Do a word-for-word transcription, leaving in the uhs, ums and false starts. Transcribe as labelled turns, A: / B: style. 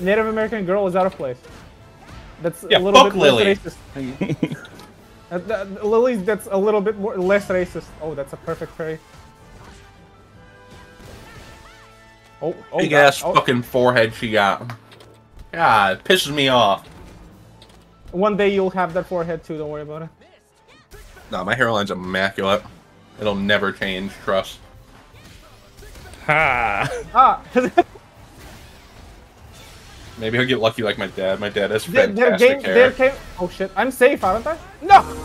A: Native American girl is out of place. That's
B: yeah,
A: a little
B: fuck
A: bit
B: Lily.
A: less racist. uh, uh, Lily, that's a little bit more less racist. Oh, that's a perfect furry. Oh, oh,
B: Big
A: God.
B: ass
A: Oh.
B: fucking forehead she got. God, it pisses me off.
A: One day you'll have that forehead too, don't worry about it.
B: No, my hairline's immaculate. It'll never change, trust.
C: Ha!
A: Ah!
B: Maybe he'll get lucky like my dad. My dad has
A: there,
B: fantastic
A: there, game,
B: hair.
A: there came... Oh shit, I'm safe, aren't I? No!